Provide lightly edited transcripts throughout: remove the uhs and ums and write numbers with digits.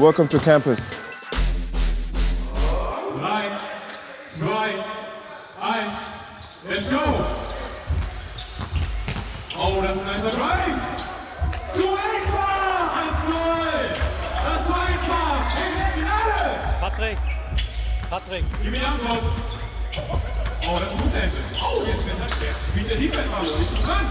Welcome to campus. 3, 2, 1, let's go! Oh, das ist ein nicer Drive! Zu einfach! 1-0! Das war einfach! Ey, Finale! Patrick! Gib mir die Antwort! Oh, das ist gut, Ende. Oh, jetzt spielt der Defense-Falle. Interessant!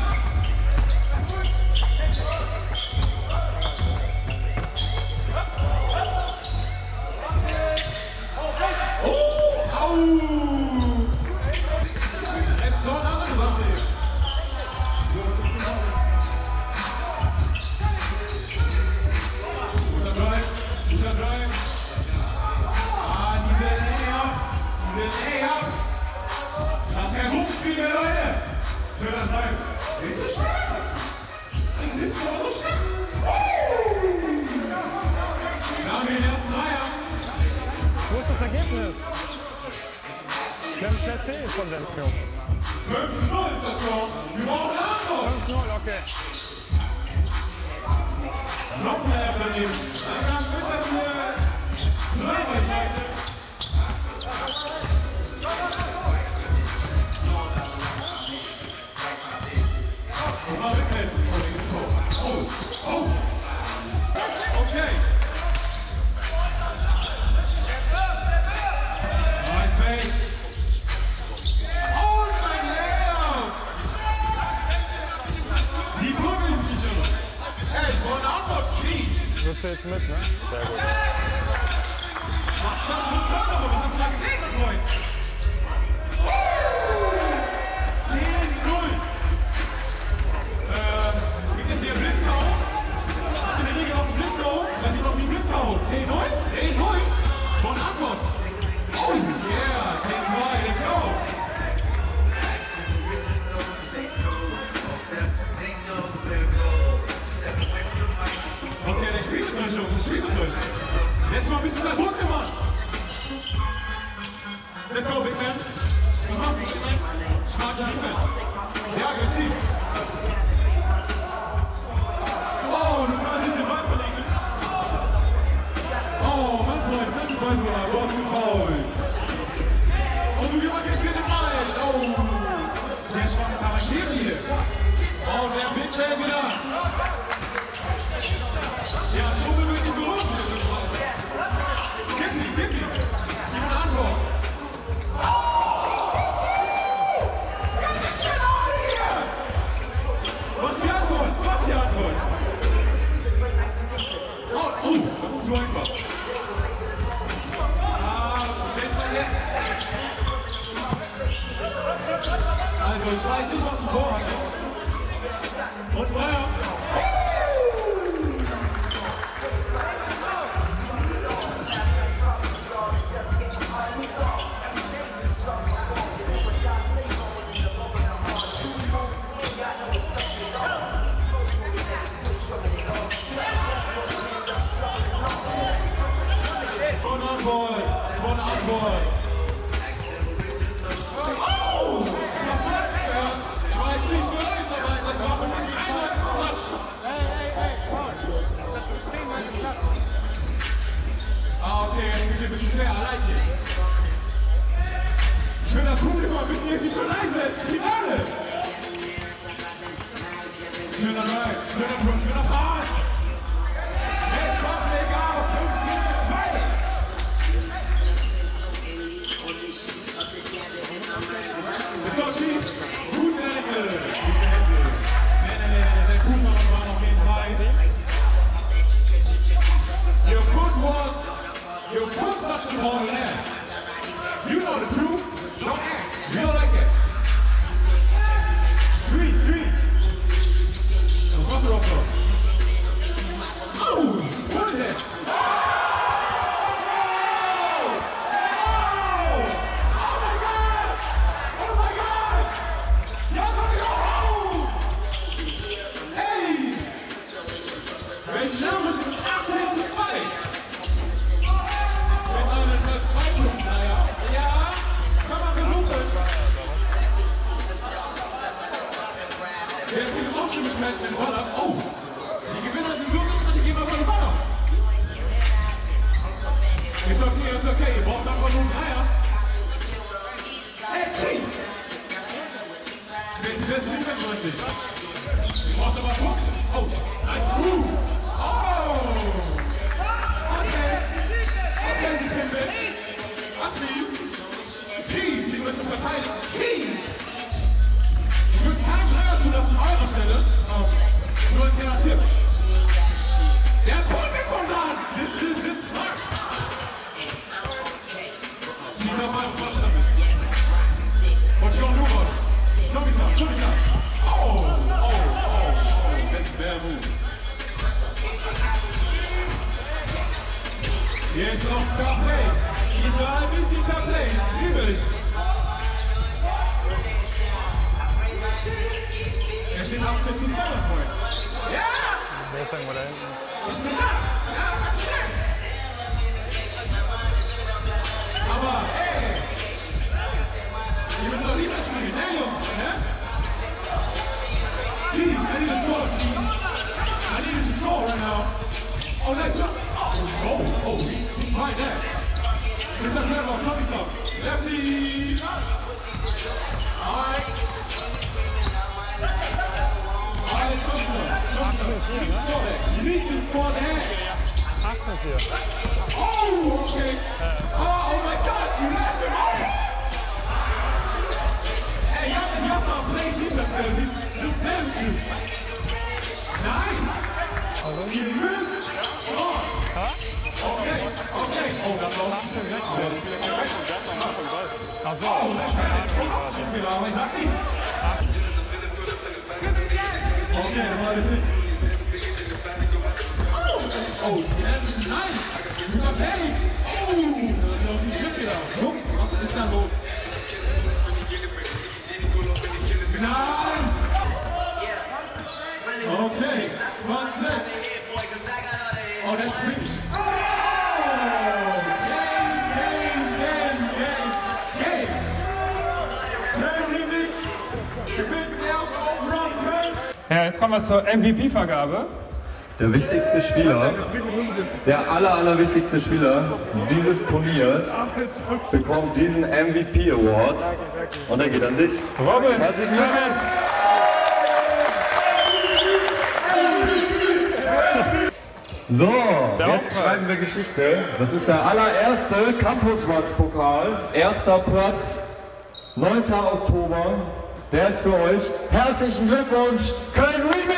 Wo ist das Ergebnis? Wir haben schnell 10 von den Jungs. 5-0 ist das Tor. Wir brauchen Antwort. 5-0, okay. Noch mehr daneben. Dann wird das hier Reichweite. Oh. Okay. Nice fake. Oh, mein Herr! Sie prügeln sich schon. Hey, wollen Antwort, please. Du zählst mit, ne? Sehr gut. Was ist das für ein Turnover? Was hast du da gesehen, das Freund? 10-0. Gibt es hier Blitzkau? Habt ihr in der Regel auch einen Blitzkau? Dann sieht doch wie Blitzkau. 10-0? 10-0? Von Antwort. Oh, yeah. 10-2, let's go. Okay, der spielt mit euch, Jungs. Der spielt mit euch. Jetzt mal ein bisschen mehr Druck gemacht. Let's go, Big Man. Was machst du? Smarte Defense. Sehr aggressiv. Oh, du kannst nicht den Ball verlegen. Oh, mein Freund, das ist mein Freund. Du hast gefault. Und du jemand jetzt hier den Ball. Oh, sehr schwache Charaktere hier. Oh, der Big Man wieder. Ja, Schummel durch die Berührung. Gib sie. Gib eine Antwort. Was ist die Antwort? Oh, das ist zu einfach. Fällt mal jetzt. Also, ich weiß nicht, was du vorhattest. Und Feuer. Von Antwort. Oh! Ich hab's falsch gehört. Ich weiß nicht für euch, aber das war für mich eindeutig falsch. Hey, Ah, okay, jetzt wird ein bisschen schwer. Allein hier. Ich will das Publikum ein bisschen irgendwie zu leise. Es ist Finale. Schöner Drive, schöner Pass. Jetzt kommt Legal, 15-2. So, Chief, gute Hände. Sehr gut, aber war auf jeden Fall. Your foot touched the ball in there. You know the truth. Don't act. We don't like it. 3. What's up, oh, what is it? Oh, die Gewinner sind so gespannt, die gehen mal von den Ball. kommt nur ein Dreier. Ey, Chase! Wer ist die beste Defense eigentlich? Die braucht aber Punkte. Oh, nice. Oh! Okay, die Pimpe. Assi. Cheese, die müssen verteidigen. Cheese! Ich würde keinen Dreier zulassen an eurer Stelle. Oh. Nur ein kleiner Tipp. Der Punkt ist von da! Das ist smart! Dieser Mann, was damit? What you gonna do about it? Show me some. Oh! That's a bad move. Jetzt noch Fair Play. Israel ist die Fair Play. Liebe es. Er steht auf 15 Point. Ja! Wer ist irgendwo da hinten? Ich bin da! Ja, aber, ey! Ihr müsst doch lieber spielen, ne, Jungs? Ne? Jeez, I need a score, Jeez. I need to score right now. Oh, nice shot. Oh, he tried that. There's no time about something stuff. Lefty! Alright. Alright, let's go. You need to score that. 18-4. Oh, okay. Oh my God, you left him off. Hey, y'all start playing defense because he's damn good. Nice. You missed. Oh. Okay. Oh, that's all. Ach so. Genau, ich sag nicht. Okay, mal das nicht. Oh, that's nice. Hey! Oh! Die Schritte da. Jungs, was ist da los? Nice! Okay, 20. Oh, that's pretty. Oh! Game! Ja, jetzt kommen wir zur MVP-Vergabe. Der wichtigste Spieler, der allerwichtigste Spieler dieses Turniers bekommt diesen MVP Award und er geht an dich. Robin! Herzlichen Glückwunsch! So, jetzt schreiben wir Geschichte. Das ist der allererste Campus-Watts-Pokal. Erster Platz, 9. Oktober. Der ist für euch. Herzlichen Glückwunsch, Köln Remix!